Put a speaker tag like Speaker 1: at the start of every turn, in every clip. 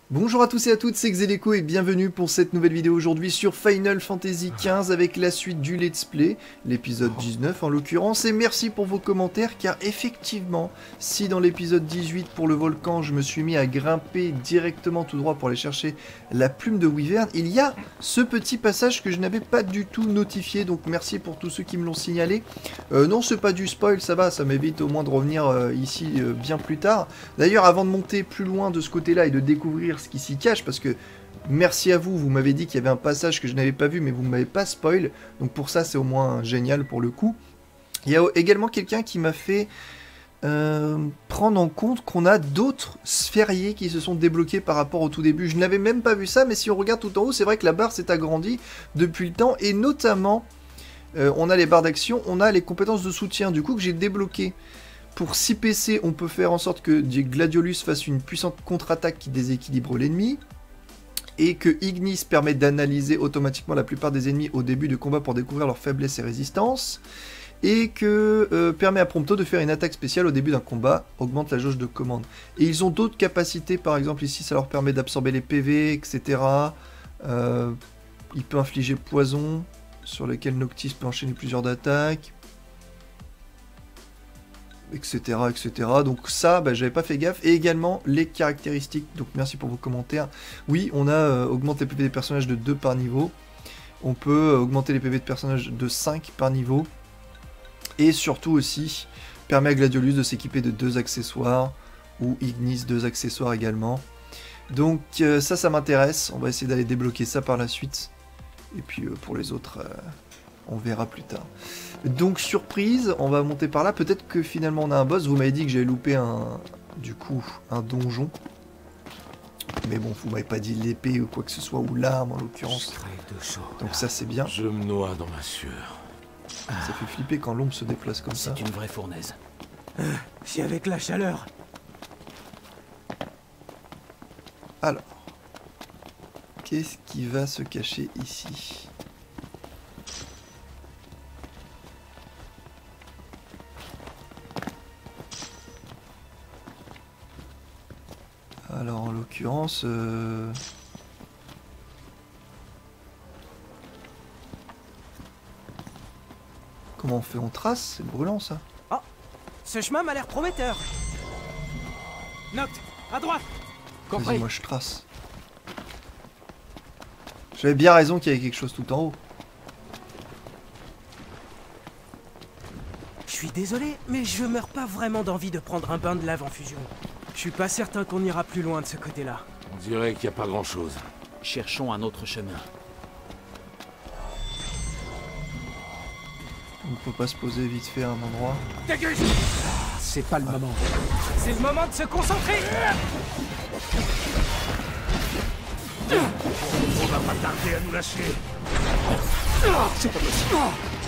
Speaker 1: Bonjour à tous et à toutes, c'est Xeleco et bienvenue pour cette nouvelle vidéo aujourd'hui sur Final Fantasy XV avec la suite du Let's Play, l'épisode 19 en l'occurrence, et merci pour vos commentaires car effectivement, si dans l'épisode 18 pour le volcan je me suis mis à grimper directement tout droit pour aller chercher la plume de Wyvern, il y a ce petit passage que je n'avais pas du tout notifié, donc merci pour tous ceux qui me l'ont signalé. Non, c'est pas du spoil, ça va, ça m'évite au moins de revenir ici bien plus tard. D'ailleurs, avant de monter plus loin de ce côté-là et de découvrir ce qui s'y cache, parce que merci à vous, vous m'avez dit qu'il y avait un passage que je n'avais pas vu, mais vous ne m'avez pas spoil, donc pour ça c'est au moins génial pour le coup. Il y a également quelqu'un qui m'a fait prendre en compte qu'on a d'autres sphériés qui se sont débloqués par rapport au tout début. Je n'avais même pas vu ça, mais si on regarde tout en haut, c'est vrai que la barre s'est agrandie depuis le temps, et notamment, on a les barres d'action, on a les compétences de soutien, du coup que j'ai débloqué. Pour 6 PC, on peut faire en sorte que Gladiolus fasse une puissante contre-attaque qui déséquilibre l'ennemi, et que Ignis permet d'analyser automatiquement la plupart des ennemis au début du combat pour découvrir leurs faiblesses et résistances, et que permet à Prompto de faire une attaque spéciale au début d'un combat, augmente la jauge de commande. Et ils ont d'autres capacités, par exemple ici ça leur permet d'absorber les PV, etc. Il peut infliger poison, sur lequel Noctis peut enchaîner plusieurs d'attaques, etc, etc. Donc ça, j'avais pas fait gaffe. Et également les caractéristiques. Donc merci pour vos commentaires. Oui, on a augmenté les PV des personnages de 2 par niveau. On peut augmenter les PV de personnages de 5 par niveau. Et surtout aussi, permet à Gladiolus de s'équiper de 2 accessoires. Ou Ignis 2 accessoires également. Donc ça m'intéresse. On va essayer d'aller débloquer ça par la suite. Et puis pour les autres, on verra plus tard. Donc surprise, on va monter par là. Peut-être que finalement on a un boss. Vous m'avez dit que j'avais loupé un donjon. Mais bon, vous m'avez pas dit l'épée ou quoi que ce soit, ou l'arme en l'occurrence. Donc ça c'est bien.
Speaker 2: Je me noie dans ma sueur.
Speaker 1: Ça fait flipper quand l'ombre se déplace comme ça.
Speaker 3: C'est une vraie fournaise.
Speaker 4: Si avec la chaleur.
Speaker 1: Alors, qu'est-ce qui va se cacher ici ? Alors en l'occurrence... Comment on fait? On trace? C'est brûlant ça.
Speaker 4: Oh, ce chemin m'a l'air prometteur. Noct, à droite.
Speaker 1: Vas-y, moi je trace. J'avais bien raison qu'il y avait quelque chose tout en haut.
Speaker 4: Je suis désolé, mais je meurs pas vraiment d'envie de prendre un bain de lave en fusion. Je suis pas certain qu'on ira plus loin de ce côté-là.
Speaker 2: On dirait qu'il n'y a pas grand-chose.
Speaker 3: Cherchons un autre chemin.
Speaker 1: On peut pas se poser vite fait à un endroit.
Speaker 4: Dégage!
Speaker 3: C'est pas le moment.
Speaker 4: C'est le moment de se concentrer!
Speaker 2: On va pas tarder à nous lâcher.
Speaker 3: C'est pas possible.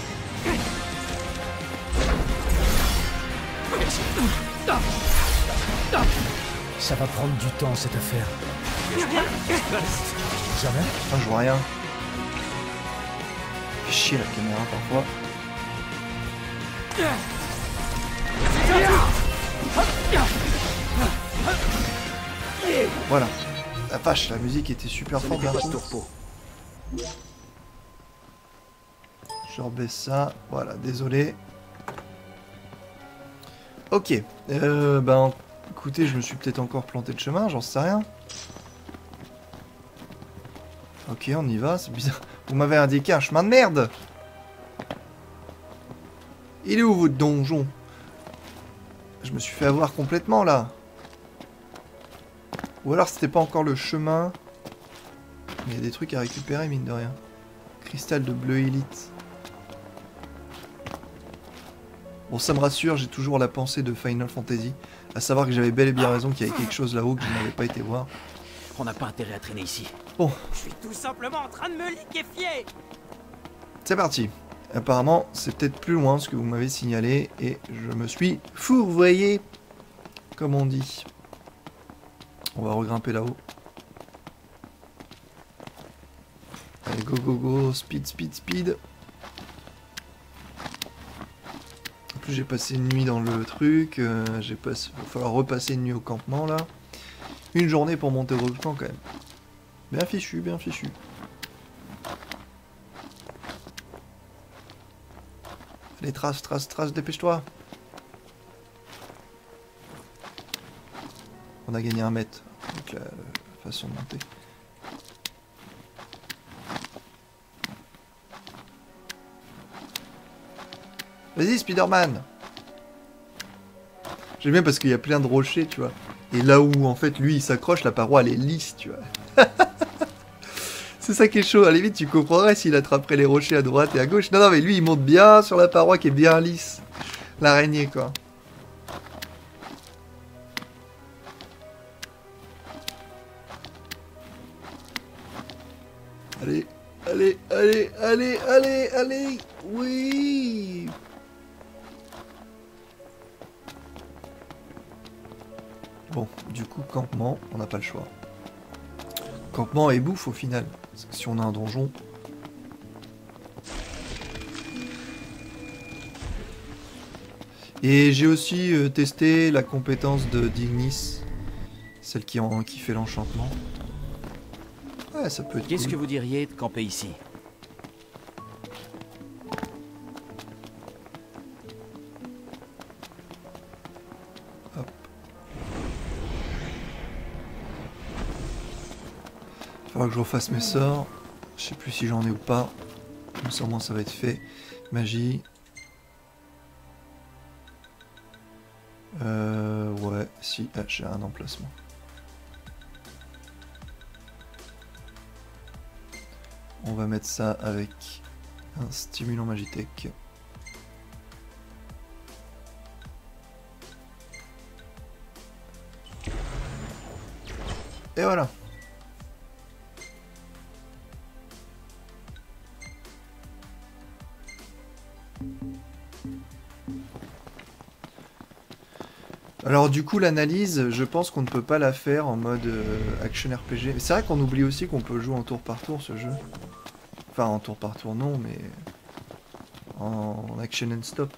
Speaker 3: Ça va prendre du temps cette affaire. Jamais.
Speaker 1: Putain, je vois rien. Fait chier la caméra parfois. Voilà. La vache, la musique était super forte.
Speaker 3: Pas de tourpeau.
Speaker 1: Je rebaisse ça. Voilà, désolé. Ok. Écoutez, je me suis peut-être encore planté de chemin, j'en sais rien. Ok, on y va, c'est bizarre. Vous m'avez indiqué un chemin de merde. Il est où votre donjon? Je me suis fait avoir complètement là. Ou alors c'était pas encore le chemin. Mais il y a des trucs à récupérer mine de rien. Cristal de bleu élite. Bon, ça me rassure, j'ai toujours la pensée de Final Fantasy. À savoir que j'avais bel et bien raison qu'il y avait quelque chose là-haut que je n'avais pas été voir.
Speaker 3: On n'a pas intérêt à traîner ici.
Speaker 1: Bon,
Speaker 4: Je suis tout simplement en train de me liquéfier!
Speaker 1: c'est parti. Apparemment, c'est peut-être plus loin ce que vous m'avez signalé. Et je me suis fourvoyé, comme on dit. On va regrimper là-haut. Allez, go, go, go. Speed, speed, speed. J'ai passé une nuit dans le truc, va falloir repasser une nuit au campement là. Une journée pour monter au volcan quand même. Bien fichu, bien fichu. Allez, trace, trace, trace, dépêche-toi. On a gagné 1 mètre avec la façon de monter. Vas-y, Spider-Man. J'aime bien parce qu'il y a plein de rochers, tu vois. Et là où, en fait, lui, il s'accroche, la paroi, elle est lisse, tu vois. C'est ça qui est chaud. À la limite, tu comprendrais s'il attraperait les rochers à droite et à gauche. Non, non, mais lui, il monte bien sur la paroi qui est bien lisse. L'araignée, quoi. Allez, allez, allez, allez, allez, allez. Oui. Bon, du coup, campement, on n'a pas le choix. Campement et bouffe au final. Parce que si on a un donjon... Et j'ai aussi testé la compétence de Dignis. Celle qui fait l'enchantement. Ouais, ça peut être
Speaker 3: Qu'est-ce
Speaker 1: cool.
Speaker 3: que vous diriez de camper ici?
Speaker 1: Hop. Faudra que je refasse mes sorts. Je sais plus si j'en ai ou pas. Mais sûrement ça va être fait. Magie. Ouais, si, ah, j'ai un emplacement. On va mettre ça avec un stimulant Magitech. Et voilà. Alors du coup l'analyse, je pense qu'on ne peut pas la faire en mode action RPG. Mais c'est vrai qu'on oublie aussi qu'on peut jouer en tour par tour ce jeu. Enfin en tour par tour non, mais en action and stop.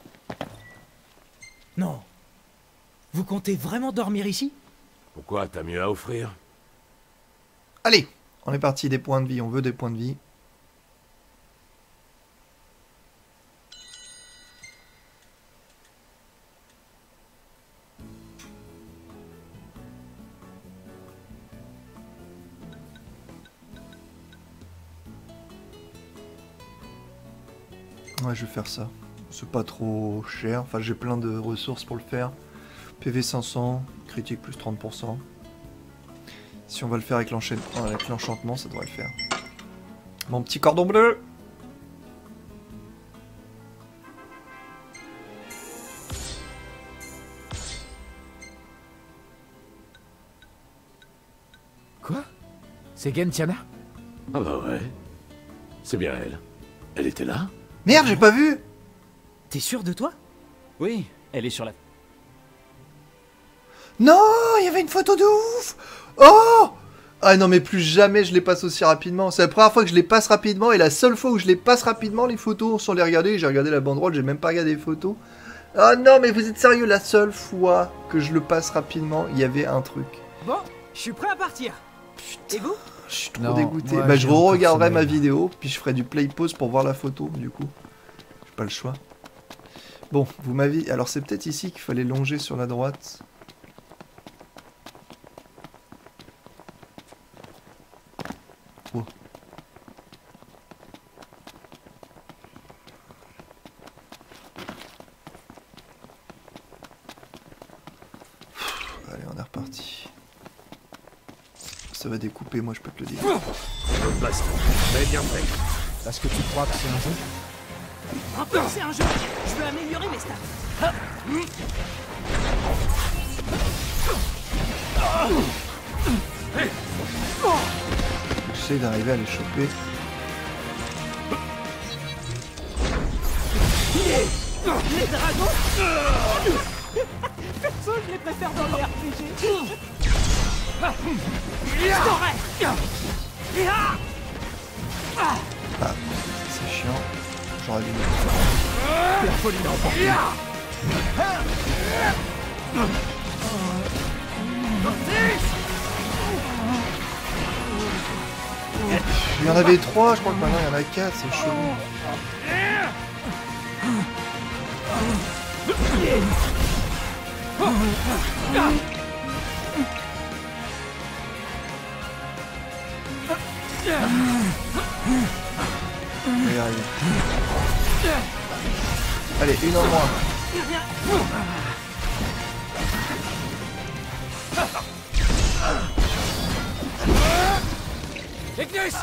Speaker 4: Non. Vous comptez vraiment dormir ici?
Speaker 2: Pourquoi? T'as mieux à offrir?
Speaker 1: Allez, on est parti, des points de vie, on veut des points de vie. Ouais, je vais faire ça. C'est pas trop cher. Enfin, j'ai plein de ressources pour le faire. PV 500, critique plus 30%. Si on va le faire avec l'enchantement, ça devrait le faire. Mon petit cordon bleu!
Speaker 3: Quoi? C'est Gentiana?
Speaker 2: Ah bah ouais. C'est bien elle. Elle était là?
Speaker 1: Merde, j'ai pas vu!
Speaker 4: T'es sûr de toi?
Speaker 3: Oui, elle est sur la...
Speaker 1: Non, il y avait une photo de ouf! Oh! Ah non, mais plus jamais je les passe aussi rapidement. C'est la première fois que je les passe rapidement et la seule fois où je les passe rapidement, les photos, sans les regarder. J'ai regardé la banderole, j'ai même pas regardé les photos. Ah non, mais vous êtes sérieux? La seule fois que je le passe rapidement, il y avait un truc.
Speaker 4: Bon, je suis prêt à partir. Et vous?
Speaker 1: Je suis trop
Speaker 3: Non,
Speaker 1: dégoûté.
Speaker 3: moi,
Speaker 1: Bah, je
Speaker 3: j'ai encore
Speaker 1: regarderai
Speaker 3: sommeil.
Speaker 1: ma vidéo, puis je ferai du play pause pour voir la photo, du coup. J'ai pas le choix. Bon, vous m'avez... Alors, c'est peut-être ici qu'il fallait longer sur la droite. Oh. Allez, on est reparti. Ça va découper, moi je peux te le dire.
Speaker 2: Bonne place. Mais bien fait.
Speaker 3: Parce que tu crois que c'est un jeu?
Speaker 4: Un peu, c'est un jeu. Je veux améliorer mes stats.
Speaker 1: J'essaie d'arriver à les choper.
Speaker 4: Les dragons? Perso, je les préfère dans les RPG. Je t'aurai.
Speaker 1: Ah, c'est chiant. J'aurais dû mettre...
Speaker 3: La folie n'a emporté.
Speaker 1: Il y en avait 3, je crois que maintenant il y en a 4, c'est chelou. On va y arriver. Allez, une en moins.
Speaker 3: Ignus!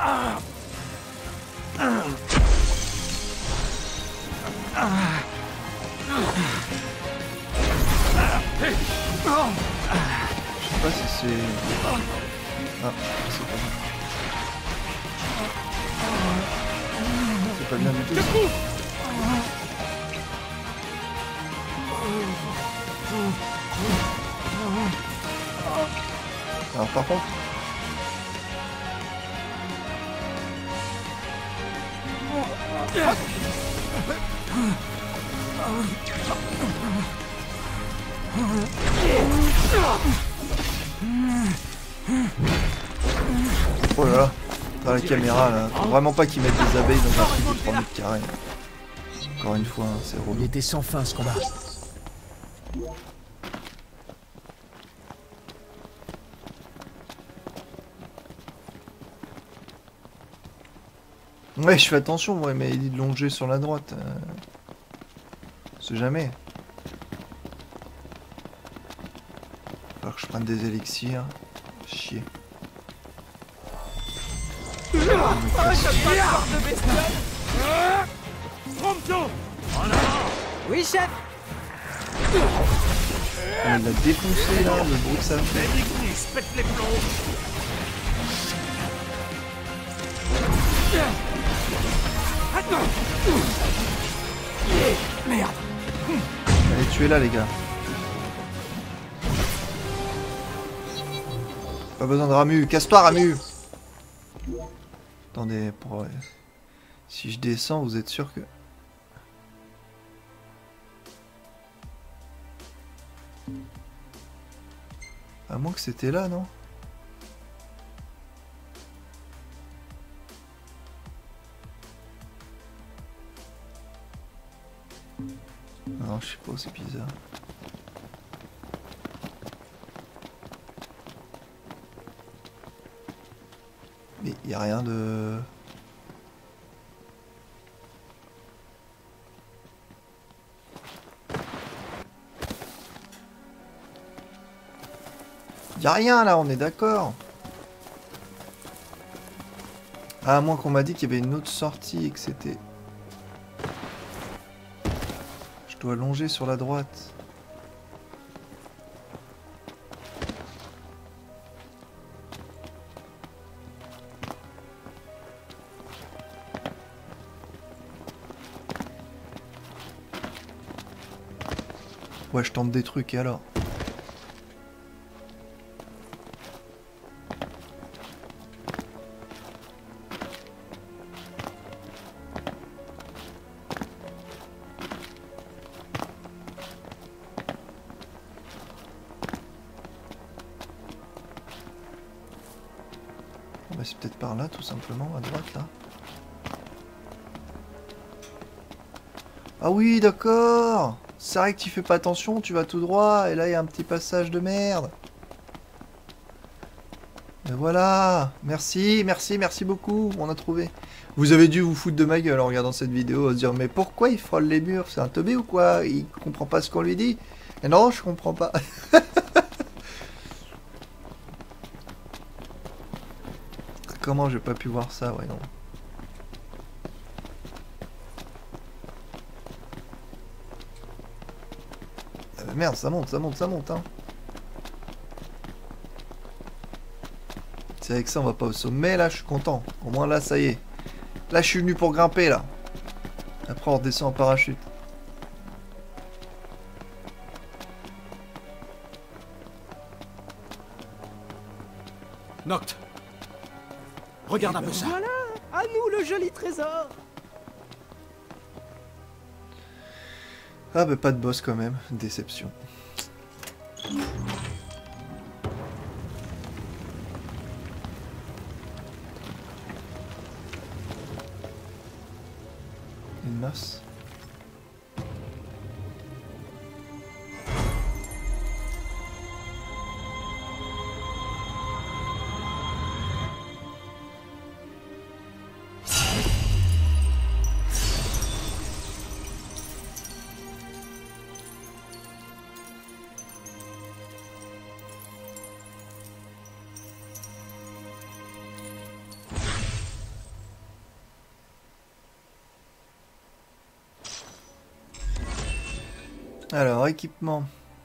Speaker 1: Je sais pas si c'est... Ah, c'est pas bien. C'est pas bien du tout. Alors par contre... Oh là là, dans la caméra là, faut vraiment pas qu'ils mettent des abeilles dans un truc de 3 mètres carrés. Encore une fois, hein, c'est
Speaker 3: Il
Speaker 1: relou.
Speaker 3: était sans fin ce combat.
Speaker 1: Ouais, je fais attention, ouais, mais il dit de longer sur la droite. On sait jamais. Alors que je prenne des élixirs. Chier.
Speaker 4: Oui, chef.
Speaker 1: Ah, il l'a défoncé là, le bruit que ça fait.
Speaker 4: Merde.
Speaker 1: Allez, tuez-la les gars. Pas besoin de Ramu. Casse-toi Ramu. Attendez, pour... si je descends, vous êtes sûr que... À moins que c'était là, non? Non, je sais pas, c'est bizarre. Mais y a rien de... Y a rien là, on est d'accord. Ah, à moins qu'on m'a dit qu'il y avait une autre sortie et que c'était... Je dois longer sur la droite. Ouais, je tente des trucs et alors? Bah, c'est peut-être par là, tout simplement, à droite, là. Ah oui, d'accord! C'est vrai que tu fais pas attention, tu vas tout droit, et là, il y a un petit passage de merde. Et voilà! Merci, merci, merci beaucoup, on a trouvé. Vous avez dû vous foutre de ma gueule en regardant cette vidéo, à se dire, mais pourquoi il frôle les murs? C'est un teubé ou quoi? Il comprend pas ce qu'on lui dit? Et non, je comprends pas. Comment j'ai pas pu voir ça? Ouais, non. Ah bah merde, ça monte, ça monte, ça monte, hein. C'est avec ça, on va pas au sommet, là, je suis content. Au moins, là, ça y est. Là, je suis venu pour grimper, là. Après, on redescend en parachute.
Speaker 3: Noct. Regarde un peu ça.
Speaker 4: Voilà, à nous le joli trésor.
Speaker 1: Ah bah pas de boss quand même, déception. masse. Alors, équipement.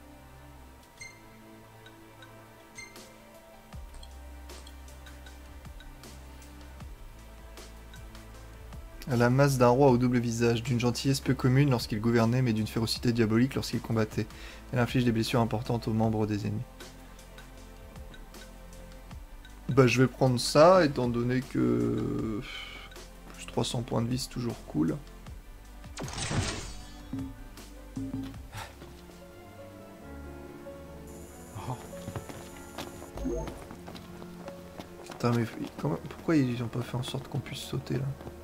Speaker 1: La masse d'un roi au double visage, d'une gentillesse peu commune lorsqu'il gouvernait, mais d'une férocité diabolique lorsqu'il combattait. Elle inflige des blessures importantes aux membres des ennemis. Bah, je vais prendre ça, étant donné que... Plus 300 points de vie, c'est toujours cool. Putain, mais pourquoi ils ont pas fait en sorte qu'on puisse sauter là?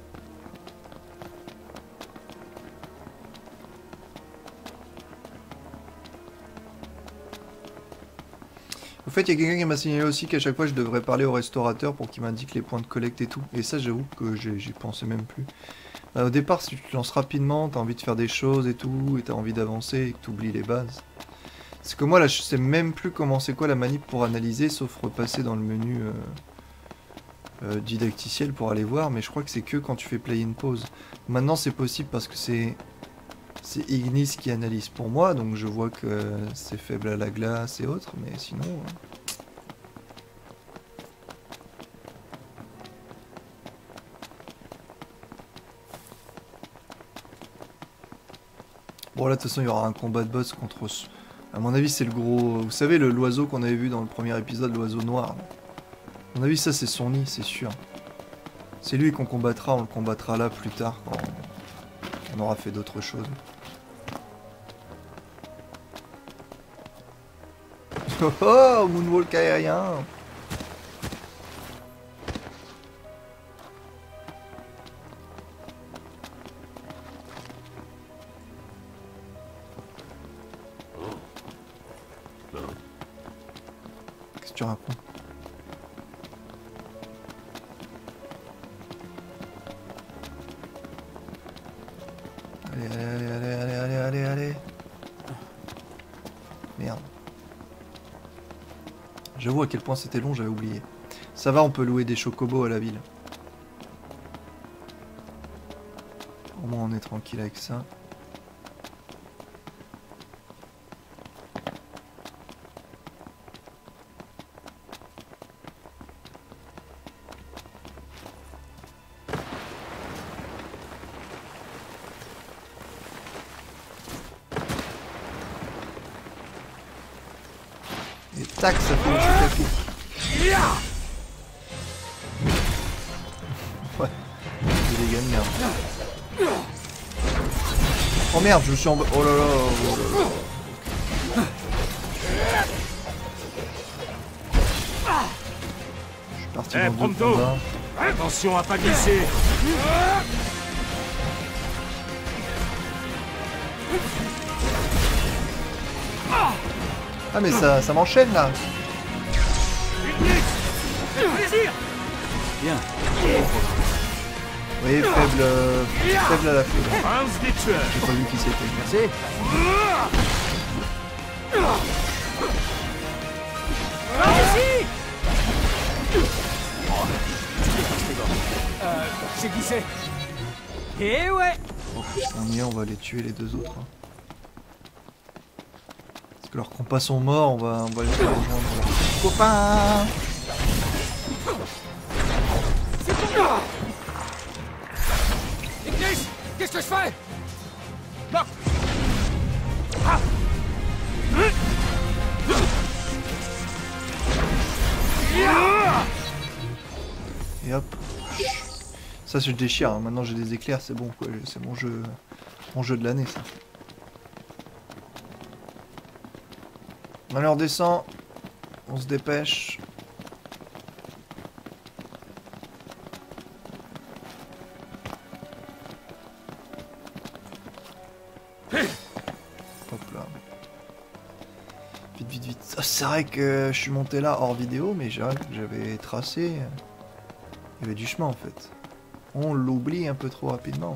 Speaker 1: Au fait, il y a quelqu'un qui m'a signalé aussi qu'à chaque fois je devrais parler au restaurateur pour qu'il m'indique les points de collecte et tout. Et ça, j'avoue que j'y pensais même plus. Au départ, si tu te lances rapidement, t'as envie de faire des choses et tout, et t'as envie d'avancer et que t'oublies les bases. C'est que moi là, je sais même plus comment c'est quoi la manip pour analyser, sauf repasser dans le menu didacticiel pour aller voir, mais je crois que c'est que quand tu fais play in pause. Maintenant, c'est possible parce que c'est Ignis qui analyse pour moi, donc je vois que c'est faible à la glace et autres, mais sinon... Bon là de toute façon il y aura un combat de boss contre... À mon avis c'est le gros... Vous savez l'oiseau qu'on avait vu dans le premier épisode, l'oiseau noir. À mon avis ça c'est son nid, c'est sûr. C'est lui qu'on combattra, on le combattra là plus tard quand on aura fait d'autres choses. Oh oh, moonwalk aérien. Qu'est-ce que tu racontes? Allez. Merde. J'avoue à quel point c'était long, j'avais oublié. Ça va, on peut louer des chocobos à la ville. Au moins on est tranquille avec ça. Et tac, ça fait le chute à pied. Ouais, des dégâts de merde. Oh merde, je suis en bas. Oh là là, oh là là. Je suis parti dans le combat.
Speaker 3: Attention à pas glisser.
Speaker 1: Ah mais ça m'enchaîne là.
Speaker 3: Bien.
Speaker 1: Oui, faible à la foudre. J'ai pas vu qui c'était.
Speaker 3: Merci. J'ai glissé.
Speaker 4: Et ouais.
Speaker 1: On y est, on va les tuer les deux autres. Hein. Parce que leurs compas sont morts, on va les rejoindre leurs copains.
Speaker 3: Ignis, qu'est-ce que je fais? Non.
Speaker 1: Et hop. Ça je déchire, hein. Maintenant j'ai des éclairs, c'est bon quoi, c'est mon jeu de l'année ça. Allez on redescend, on se dépêche. C'est vrai que je suis monté là hors vidéo, mais j'avais tracé... Il y avait du chemin en fait. On l'oublie un peu trop rapidement.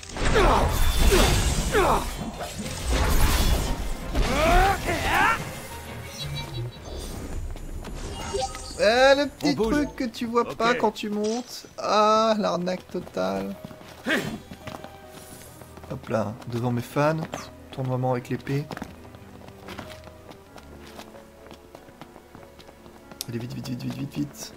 Speaker 1: Le petit truc que tu vois pas quand tu montes. Ah, l'arnaque totale. Hop là, devant mes fans. Tournoiement avec l'épée. Allez, vite, vite, vite, vite, vite, vite.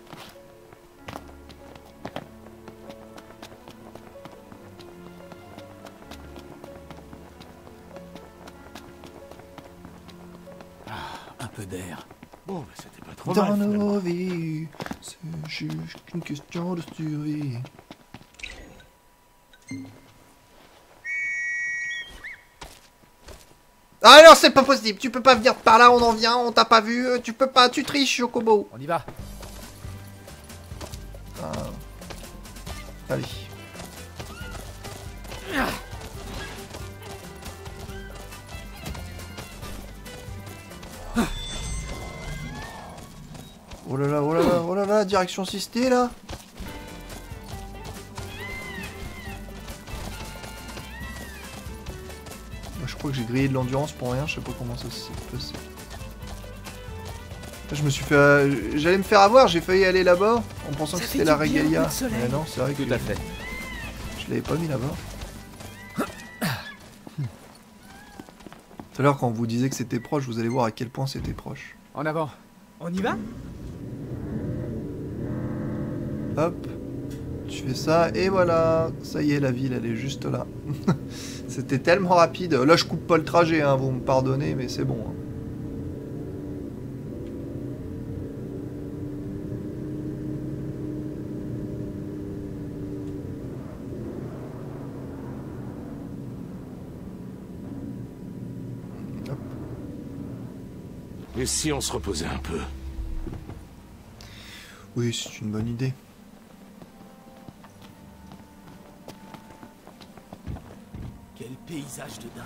Speaker 3: Un peu d'air. Bon, bah, c'était pas trop
Speaker 1: Dans
Speaker 3: mal.
Speaker 1: nos vies, c'est juste qu'une question de survie. Ah non, c'est pas possible, tu peux pas venir par là, on en vient, on t'a pas vu, tu peux pas, tu triches, Chocobo.
Speaker 3: On y va.
Speaker 1: Ah. Allez. Oh là là, oh là là, oh là là, direction Sisté là. Je crois que j'ai grillé de l'endurance pour rien, je sais pas comment ça s'est passé. Je me suis fait... J'allais me faire avoir, j'ai failli aller là-bas en pensant que c'était la Regalia. Mais non, c'est vrai que...
Speaker 3: Tout à fait.
Speaker 1: Je l'avais pas mis là-bas. Tout à l'heure quand on vous disait que c'était proche, vous allez voir à quel point c'était proche.
Speaker 3: En avant.
Speaker 4: On y va?
Speaker 1: Hop. Tu fais ça et voilà. Ça y est, la ville elle est juste là. C'était tellement rapide. Là je coupe pas le trajet, hein, vous me pardonnez, mais c'est bon. Hein.
Speaker 2: Et si on se reposait un peu?
Speaker 1: Oui, c'est une bonne idée.
Speaker 4: Quel paysage de dingue.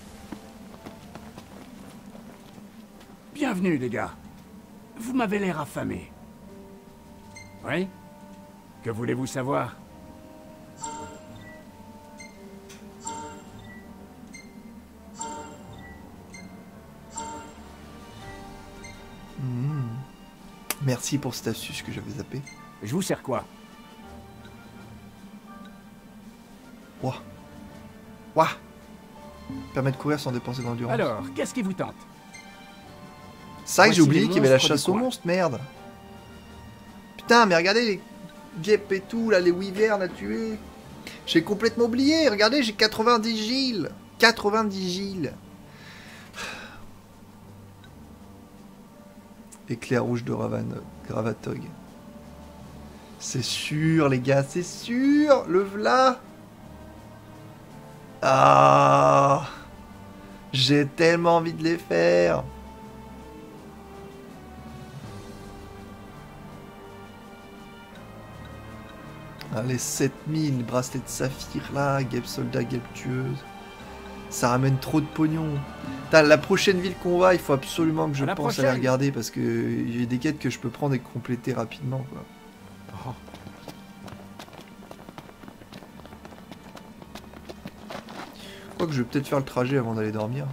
Speaker 3: Bienvenue, les gars. Vous m'avez l'air affamé. Oui? Que voulez-vous savoir?
Speaker 1: Merci pour cette astuce que j'avais zappé.
Speaker 3: Je vous sers quoi?
Speaker 1: Ouah. Ouah. Permet de courir sans dépenser d'endurance.
Speaker 3: Alors, qu'est-ce qui vous tente?
Speaker 1: C'est vrai que j'ai
Speaker 3: voici
Speaker 1: oublié
Speaker 3: les
Speaker 1: qu'il y avait la
Speaker 3: monstres du
Speaker 1: chasse aux
Speaker 3: coin.
Speaker 1: monstres, merde. Putain, mais regardez les guêpes et tout, là, les wyverns à tuer. J'ai complètement oublié, regardez, j'ai 90 giles. 90 giles. Éclair rouge de Gravatog. C'est sûr, les gars, c'est sûr. Le v'là. Ah. J'ai tellement envie de les faire. Ah, les 7000 bracelets de saphir là, guêpe soldat, guêpe tueuse. Ça ramène trop de pognon. Putain, la prochaine ville qu'on va, il faut absolument que je pense à la regarder parce que il y a des quêtes que je peux prendre et compléter rapidement, quoi.
Speaker 3: Oh.
Speaker 1: Quoique je vais peut-être faire le trajet avant d'aller dormir.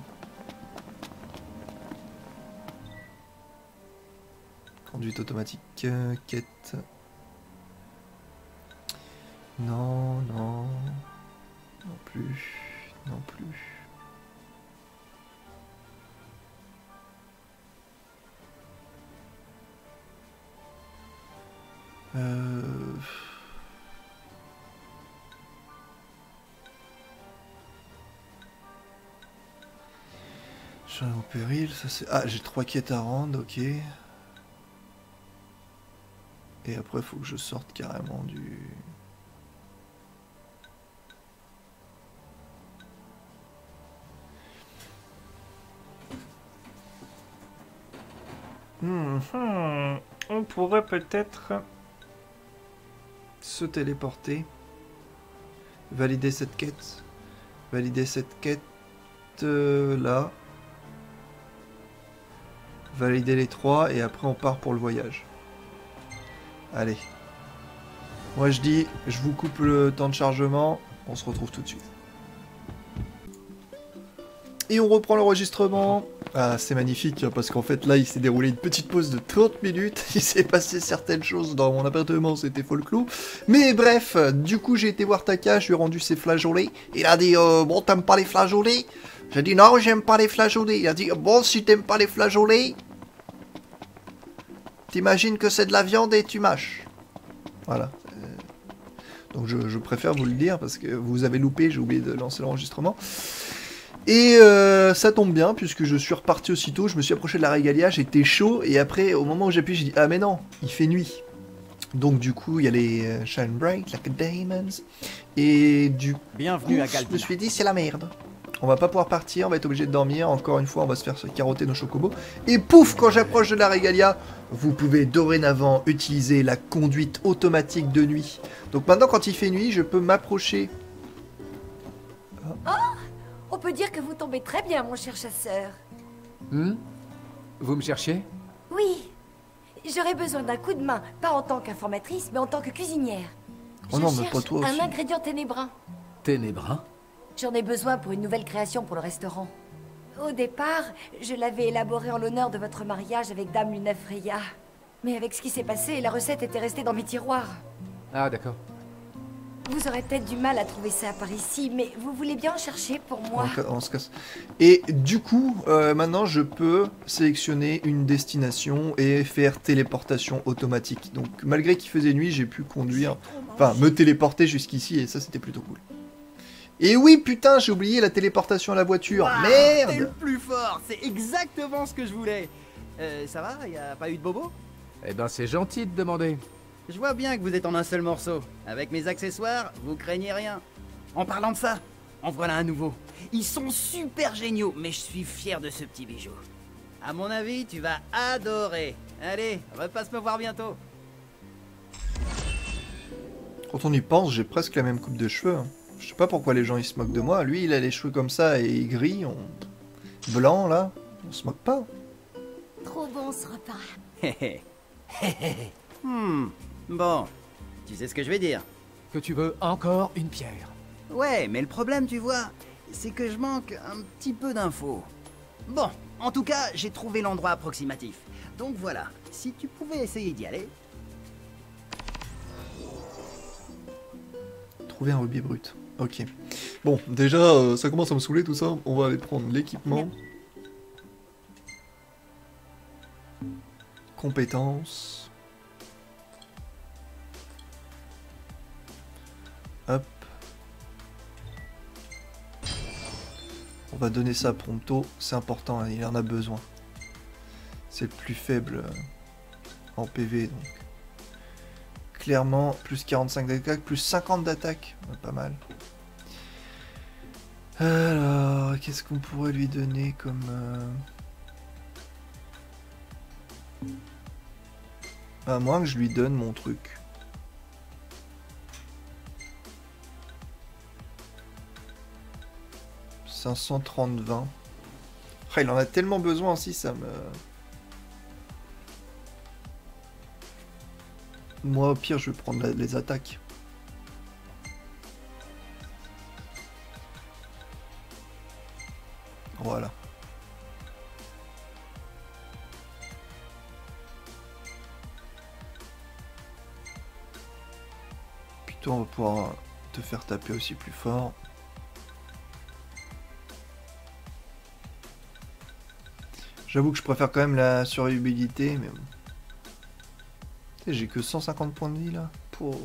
Speaker 1: Conduite automatique, quête. Non, non. Non plus. Non plus. Je suis en péril, ça c'est... Ah, j'ai 3 quêtes à rendre, ok. Et après, il faut que je sorte carrément du... On pourrait peut-être se téléporter. Valider cette quête. Valider cette quête là. Valider les 3 et après on part pour le voyage. Allez. Moi je dis, je vous coupe le temps de chargement. On se retrouve tout de suite. Et on reprend l'enregistrement. Ah, c'est magnifique, parce qu'en fait, là, il s'est déroulé une petite pause de 30 minutes. Il s'est passé certaines choses dans mon appartement, c'était folklore. Mais bref, du coup, j'ai été voir Taka, je lui ai rendu ses flageolets. Il a dit, bon, t'aimes pas les flageolets? J'ai dit, non, j'aime pas les flageolets. Il a dit, bon, si t'aimes pas les flageolets, t'imagines que c'est de la viande et tu mâches. Voilà. Donc, je préfère vous le dire, parce que vous avez loupé, j'ai oublié de lancer l'enregistrement. Et ça tombe bien, puisque je suis reparti aussitôt, je me suis approché de la régalia, j'étais chaud, et après, au moment où j'appuie, j'ai dit « Ah mais non, il fait nuit !» Donc du coup, il y a les Shine Bright, like Diamonds, et du
Speaker 5: Bienvenue à
Speaker 1: coup,
Speaker 5: Galdina.
Speaker 1: je me suis dit « C'est la merde !» On va pas pouvoir partir, on va être obligé de dormir, encore une fois, on va se faire carotter nos chocobos. Et pouf, quand j'approche de la régalia, vous pouvez dorénavant utiliser la conduite automatique de nuit. Donc maintenant, quand il fait nuit, je peux m'approcher...
Speaker 6: On peut dire que vous tombez très bien, mon cher chasseur.
Speaker 5: Vous me cherchiez?
Speaker 6: Oui. J'aurais besoin d'un coup de main, pas en tant qu'informatrice, mais en tant que cuisinière.
Speaker 1: Oh non, mais
Speaker 6: cherche
Speaker 1: pas toi aussi.
Speaker 6: un ingrédient ténébrin.
Speaker 5: Ténébrin?
Speaker 6: J'en ai besoin pour une nouvelle création pour le restaurant. Au départ, je l'avais élaboré en l'honneur de votre mariage avec Dame Luna Freya. Mais avec ce qui s'est passé, la recette était restée dans mes tiroirs.
Speaker 5: Ah, d'accord.
Speaker 6: Vous aurez peut-être du mal à trouver ça par ici, mais vous voulez bien en chercher pour moi.
Speaker 1: On se casse. Et du coup, maintenant je peux sélectionner une destination et faire téléportation automatique. Donc malgré qu'il faisait nuit, j'ai pu conduire, enfin me téléporter jusqu'ici et ça c'était plutôt cool. Et oui putain, j'ai oublié la téléportation à la voiture.
Speaker 5: T'es le
Speaker 1: Merde.
Speaker 5: plus fort, c'est exactement ce que je voulais. Ça va, y a pas eu de bobo?
Speaker 7: Eh ben c'est gentil de demander.
Speaker 5: Je vois bien que vous êtes en un seul morceau. Avec mes accessoires, vous craignez rien. En parlant de ça, en voilà un nouveau. Ils sont super géniaux, mais je suis fier de ce petit bijou. À mon avis, tu vas adorer. Allez, repasse me voir bientôt.
Speaker 1: Quand on y pense, j'ai presque la même coupe de cheveux. Hein. Je sais pas pourquoi les gens ils se moquent de moi. Lui il a les cheveux comme ça et gris, blanc là. On se moque pas.
Speaker 6: Trop bon ce repas.
Speaker 5: Bon, tu sais ce que je vais dire.
Speaker 7: Que tu veux encore une pierre.
Speaker 5: Ouais, mais le problème, tu vois, c'est que je manque un petit peu d'infos. Bon, en tout cas, j'ai trouvé l'endroit approximatif. Donc voilà, si tu pouvais essayer d'y aller.
Speaker 1: Trouver un rubis brut. Ok. Bon, déjà, ça commence à me saouler tout ça. On va aller prendre l'équipement. Compétences. Hop. On va donner ça à Prompto. C'est important, hein, il en a besoin. C'est le plus faible en PV, donc. Clairement, plus 45 d'attaque, plus 50 d'attaque. Pas mal. Alors, qu'est-ce qu'on pourrait lui donner comme... À moins que je lui donne mon truc. « 530-20. » Ah, il en a tellement besoin aussi, ça me... Moi, au pire, je vais prendre les attaques. Voilà. Puis toi, on va pouvoir te faire taper aussi plus fort. J'avoue que je préfère quand même la survivabilité, mais... J'ai que 150 points de vie, là. Pour...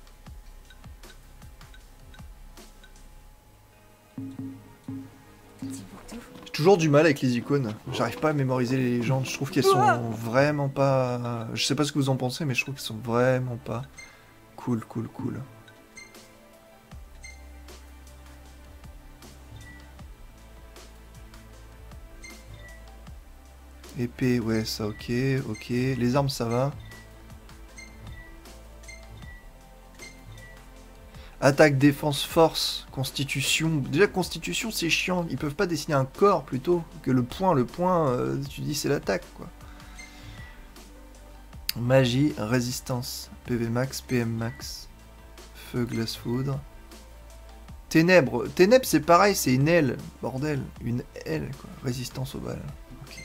Speaker 1: J'ai toujours du mal avec les icônes. J'arrive pas à mémoriser les légendes. Je trouve qu'elles sont vraiment pas... Je sais pas ce que vous en pensez, mais je trouve qu'elles sont vraiment pas... Cool. Épée, ouais, ça, ok. Les armes, ça va. Attaque, défense, force, constitution. Déjà, constitution, c'est chiant. Ils peuvent pas dessiner un corps plutôt que le point. Le point, tu dis, c'est l'attaque, quoi. Magie, résistance, PV max, PM max. Feu, glace, foudre. Ténèbres. Ténèbres, c'est pareil, c'est une aile. Bordel. Une aile, quoi. Résistance aux balles. Ok.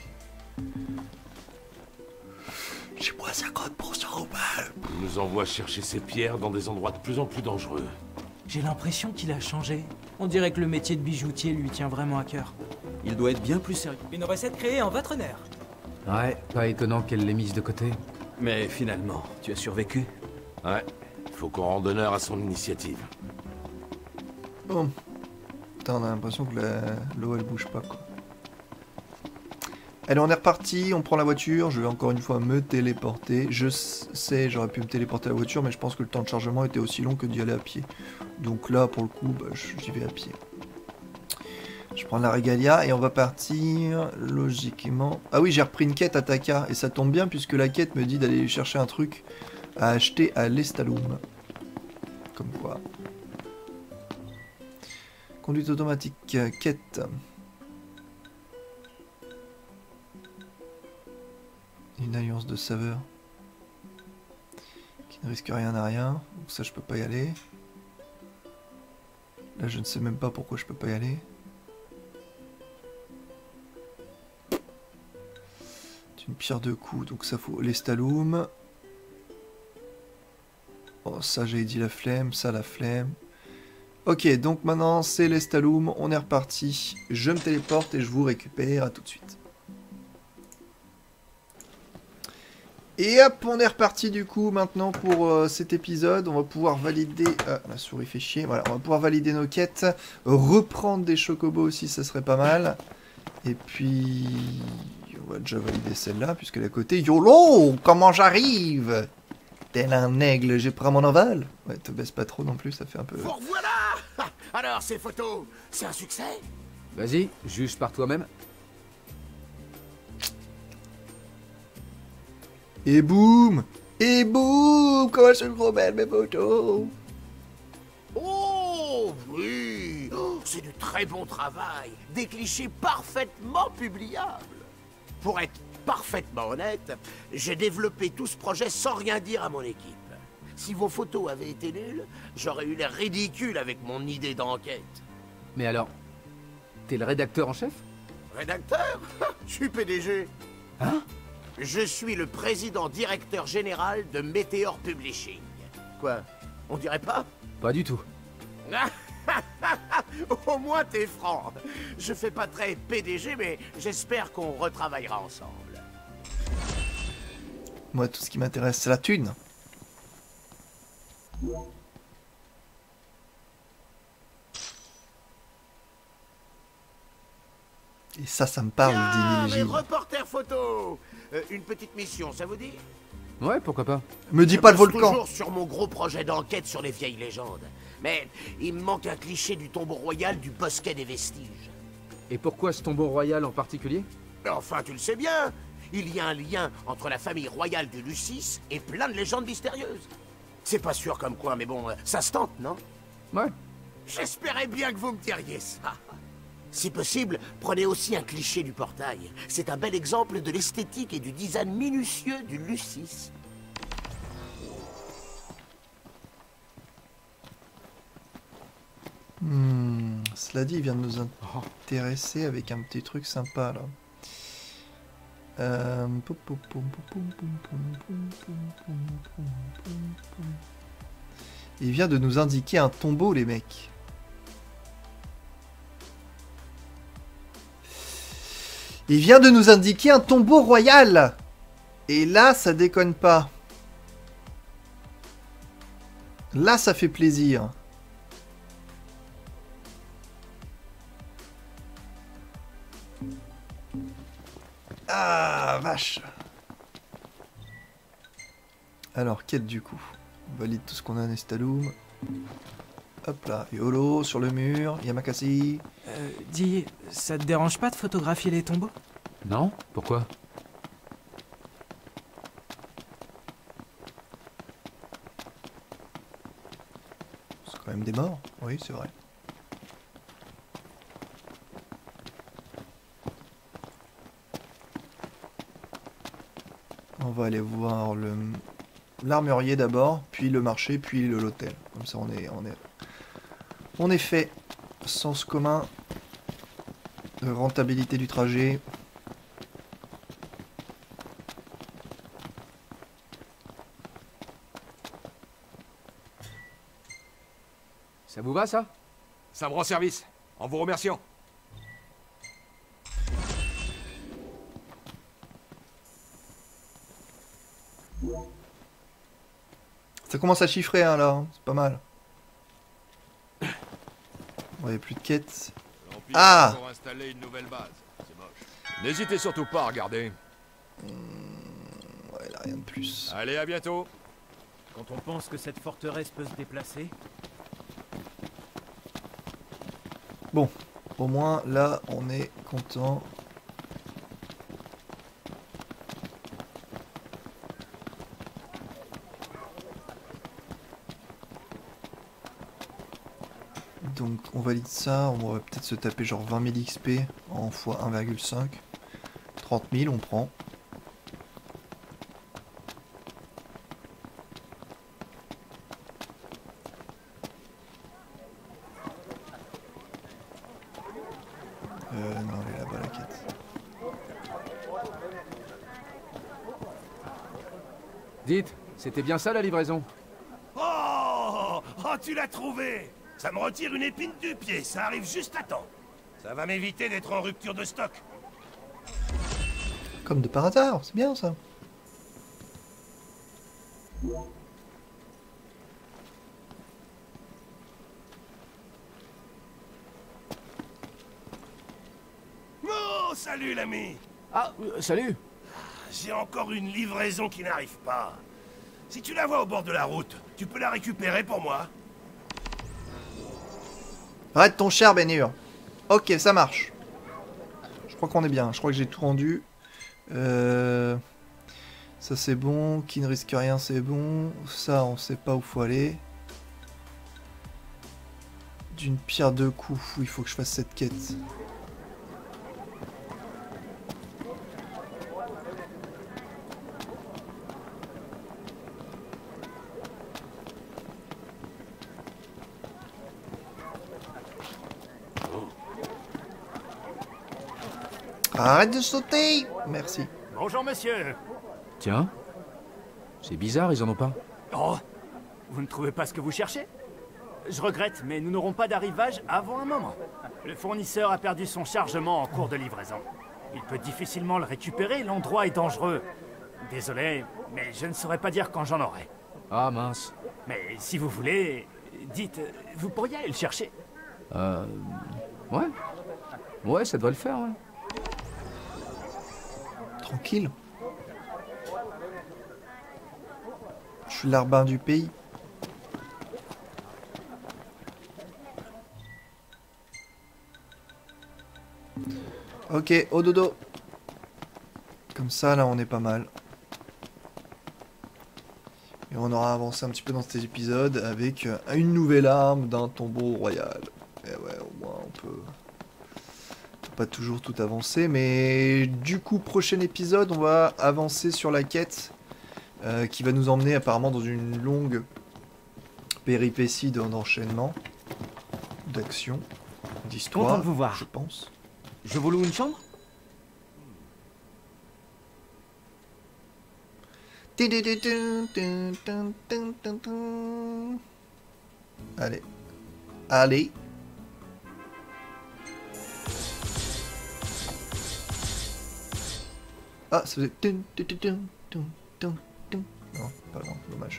Speaker 1: J'ai moins 50% aux balles.
Speaker 2: Il nous envoie chercher ces pierres dans des endroits de plus en plus dangereux.
Speaker 4: J'ai l'impression qu'il a changé. On dirait que le métier de bijoutier lui tient vraiment à cœur.
Speaker 8: Il doit être bien plus sérieux.
Speaker 4: Une recette créée en votre honneur.
Speaker 7: Ouais, pas étonnant qu'elle l'ait mise de côté.
Speaker 8: Mais finalement, tu as survécu.
Speaker 2: Ouais, il faut qu'on rende honneur à son initiative.
Speaker 1: Bon. Putain, on a l'impression que l'eau elle bouge pas, quoi. Allez, on est reparti, on prend la voiture, je vais encore une fois me téléporter. Je sais, j'aurais pu me téléporter à la voiture, mais je pense que le temps de chargement était aussi long que d'y aller à pied. Donc là, pour le coup, bah, j'y vais à pied. Je prends la Regalia et on va partir logiquement... Ah oui, j'ai repris une quête à Taka, et ça tombe bien puisque la quête me dit d'aller chercher un truc à acheter à l'Estalum. Comme quoi. Conduite automatique, quête... Une alliance de saveurs qui ne risque rien à rien, donc ça je peux pas y aller. Là je ne sais même pas pourquoi je peux pas y aller. C'est une pierre de coups, donc ça faut l'Estalum. Oh ça j'ai dit la flemme, ça la flemme. Ok, donc maintenant c'est l'Estalum, on est reparti. Je me téléporte et je vous récupère, à tout de suite. Et hop, on est reparti du coup maintenant pour cet épisode. On va pouvoir valider... la souris fait chier. Voilà, on va pouvoir valider nos quêtes. Reprendre des chocobos aussi, ça serait pas mal. Et puis... On va déjà valider celle-là, puisqu'elle est à côté. YOLO! Comment j'arrive? Tel un aigle, j'ai pris mon envol. Ouais, te baisse pas trop non plus, ça fait un peu...
Speaker 3: Vous voilà! Alors, ces photos, c'est un succès?
Speaker 7: Vas-y, juge par toi-même.
Speaker 1: Et boum! Et boum! Comment elles sont trop belles mes photos!
Speaker 3: Oh, oui! Oh, c'est du très bon travail. Des clichés parfaitement publiables. Pour être parfaitement honnête, j'ai développé tout ce projet sans rien dire à mon équipe. Si vos photos avaient été nulles, j'aurais eu l'air ridicule avec mon idée d'enquête.
Speaker 7: Mais alors, t'es le rédacteur en chef?
Speaker 3: Rédacteur? Je suis PDG.
Speaker 7: Hein?
Speaker 3: Je suis le président directeur général de Meteor Publishing. Quoi? On dirait pas?
Speaker 7: Pas du tout.
Speaker 3: Au moins t'es franc. Je fais pas très PDG, mais j'espère qu'on retravaillera ensemble.
Speaker 1: Moi, tout ce qui m'intéresse, c'est la thune. Et ça me parle
Speaker 3: Tiens,
Speaker 1: d'10 000
Speaker 3: mes
Speaker 1: gilles.
Speaker 3: reporters photo. Une petite mission, ça vous dit?
Speaker 7: Ouais, pourquoi pas.
Speaker 1: Me dis
Speaker 3: Je
Speaker 1: pas le
Speaker 3: bosse
Speaker 1: volcan.
Speaker 3: toujours sur mon gros projet d'enquête sur les vieilles légendes. Mais il me manque un cliché du tombeau royal du Bosquet des Vestiges.
Speaker 7: Et pourquoi ce tombeau royal en particulier?
Speaker 3: Enfin, tu le sais bien, il y a un lien entre la famille royale du Lucis et plein de légendes mystérieuses. C'est pas sûr comme quoi, mais bon, ça se tente, non?
Speaker 7: Ouais.
Speaker 3: J'espérais bien que vous me diriez ça. Si possible, prenez aussi un cliché du portail. C'est un bel exemple de l'esthétique et du design minutieux du Lucis.
Speaker 1: Cela dit, il vient de nous intéresser avec un petit truc sympa là. Il vient de nous indiquer un tombeau, les mecs. Il vient de nous indiquer un tombeau royal. Et là, ça déconne pas. Là, ça fait plaisir. Ah, vache. Alors, quête du coup. On valide tout ce qu'on a en Estalum. Hop là, YOLO, sur le mur, Yamakasi.
Speaker 4: Dis, ça te dérange pas de photographier les tombeaux?
Speaker 7: Non? Pourquoi?
Speaker 1: C'est quand même des morts. Oui, c'est vrai. On va aller voir l'armurier d'abord, puis le marché, puis l'hôtel. Comme ça on est fait. Sens commun. Rentabilité du trajet.
Speaker 7: Ça vous va, ça?
Speaker 9: Ça me rend service. En vous remerciant.
Speaker 1: Ça commence à chiffrer, hein, là. Hein. C'est pas mal. Bon, y a plus de quêtes. Ah!
Speaker 9: Pour installer une nouvelle base. C'est moche. N'hésitez surtout pas à regarder.
Speaker 1: Ouais, là, rien de plus.
Speaker 9: Allez, à bientôt.
Speaker 8: Quand on pense que cette forteresse peut se déplacer...
Speaker 1: Bon, au moins, là, on est content. Donc, on valide ça. On va peut-être se taper genre 20 000 XP en x 1,5. 30 000, on prend. Non, elle est là-bas la quête.
Speaker 7: Dites, c'était bien ça la livraison?
Speaker 3: Oh, tu l'as trouvé. Ça me retire une épine du pied, ça arrive juste à temps. Ça va m'éviter d'être en rupture de stock.
Speaker 1: Comme de par hasard, c'est bien ça.
Speaker 3: Oh, salut l'ami.
Speaker 7: Ah, salut!
Speaker 3: J'ai encore une livraison qui n'arrive pas. Si tu la vois au bord de la route, tu peux la récupérer pour moi?
Speaker 1: Arrête ton cher Bénur. Ok, ça marche. Je crois qu'on est bien. Je crois que j'ai tout rendu. Ça c'est bon. Qui ne risque rien, c'est bon. Ça, on sait pas où faut aller. D'une pierre deux coups. Il faut que je fasse cette quête. Arrête de sauter! Merci.
Speaker 8: Bonjour, monsieur.
Speaker 7: Tiens, c'est bizarre, ils en ont pas.
Speaker 8: Oh, vous ne trouvez pas ce que vous cherchez? Je regrette, mais nous n'aurons pas d'arrivage avant un moment. Le fournisseur a perdu son chargement en cours de livraison. Il peut difficilement le récupérer, l'endroit est dangereux. Désolé, mais je ne saurais pas dire quand j'en aurai.
Speaker 7: Ah mince.
Speaker 8: Mais si vous voulez, dites, vous pourriez aller le chercher.
Speaker 7: Ouais. Ouais, ça doit le faire, ouais.
Speaker 1: Tranquille. Je suis l'arbin du pays. Ok, au dodo. Comme ça, là, on est pas mal. Et on aura avancé un petit peu dans cet épisode avec une nouvelle arme d'un tombeau royal. Et ouais, au moins, on peut pas toujours tout avancer. Mais du coup, prochain épisode, on va avancer sur la quête qui va nous emmener apparemment dans une longue péripétie d'enchaînement, d'action, d'histoire.
Speaker 4: Content de vous voir.
Speaker 1: Je pense.
Speaker 4: Je vous loue une chambre?
Speaker 1: Allez. Allez. Ah, ça faisait... Non, pas loin, dommage.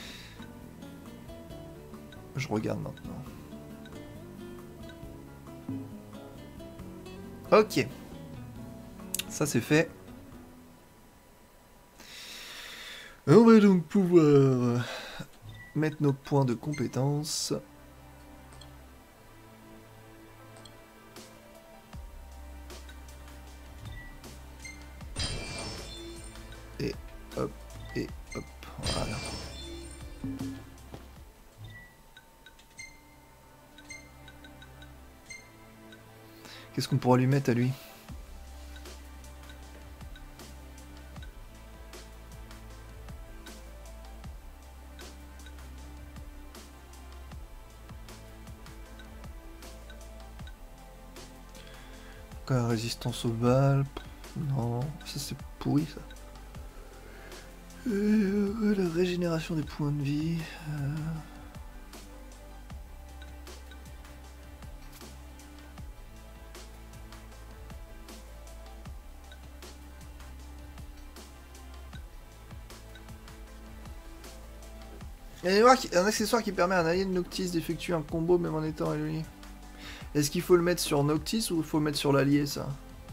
Speaker 1: Je regarde maintenant. Ok. Ça c'est fait. On va donc pouvoir mettre nos points de compétence. Et hop, et hop, voilà. Qu'est-ce qu'on pourra lui mettre à lui? Résistance aux balles. Non, ça c'est pourri ça. La régénération des points de vie. Il y a un accessoire qui permet à un allié de Noctis d'effectuer un combo même en étant éloigné. Est-ce qu'il faut le mettre sur Noctis ou il faut le mettre sur l'allié ça?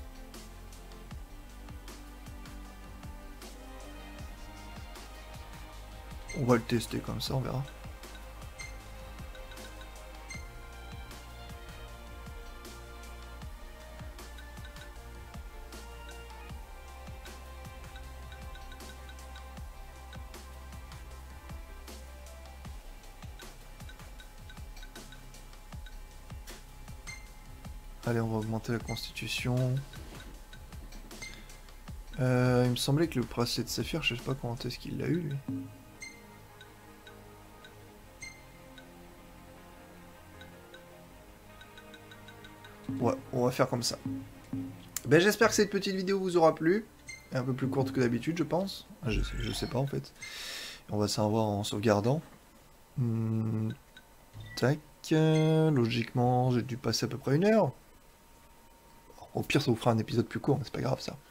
Speaker 1: On va le tester comme ça, on verra. Allez, on va augmenter la constitution. Il me semblait que le bracelet de saphir, je sais pas comment est-ce qu'il l'a eu lui. Ouais, on va faire comme ça. Ben, j'espère que cette petite vidéo vous aura plu. Un peu plus courte que d'habitude, je pense. Je sais pas en fait. On va savoir en sauvegardant. Tac. Logiquement, j'ai dû passer à peu près 1 heure. Au pire, ça vous fera un épisode plus court, mais c'est pas grave ça.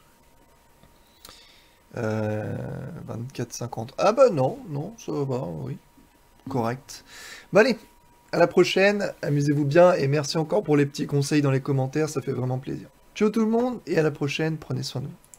Speaker 1: 24,50. Ah bah non, ça va, oui. Correct. Bon allez, à la prochaine, amusez-vous bien, et merci encore pour les petits conseils dans les commentaires, ça fait vraiment plaisir. Ciao tout le monde, et à la prochaine, prenez soin de vous.